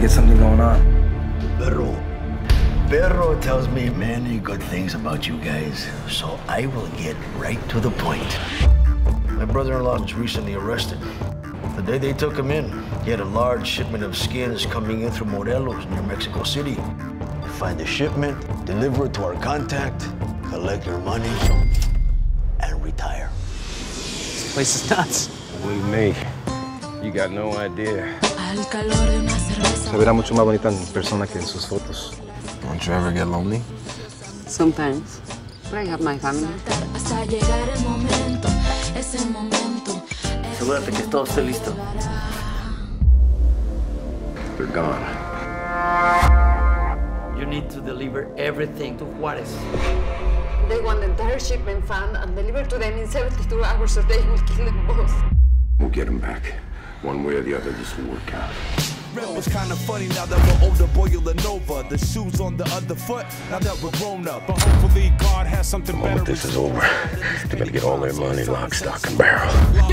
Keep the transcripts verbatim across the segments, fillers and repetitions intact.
get something going on. Perro. Perro tells me many good things about you guys, so I will get right to the point. My brother-in-law was recently arrested. The day they took him in, he had a large shipment of skins coming in through Morelos near Mexico City. Find the shipment, deliver it to our contact, collect your money, and retire. This place is nuts. Believe me, you got no idea. Se verá mucho más bonita en persona que en sus fotos. Don't you ever get lonely? Sometimes, but I have my family. Asegúrate que todo esté listo. They're gone. You need to deliver everything to Juarez. They want the entire shipment found and delivered to them in seventy-two hours or they will kill them both. We'll get them back. One way or the other, this will work out. It was kind of funny now that we're older, boiling over. The shoes on the other foot, now that we're grown up. But hopefully God has something better. The moment this is over, they better get all their money lock, stock, and barrel.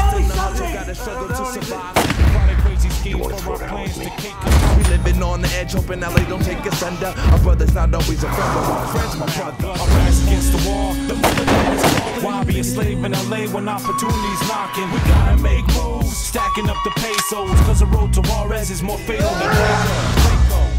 You want to throw down with me? We living on the edge, hoping L A don't take us under. Our brother's not always a friend, but our friend's my brother. Our backs against the wall, the motherland is calling. Why be a slave in L A when opportunity's knocking? We gotta make moves, stacking up the pesos, cause the road to Juarez is more fatal than Waco.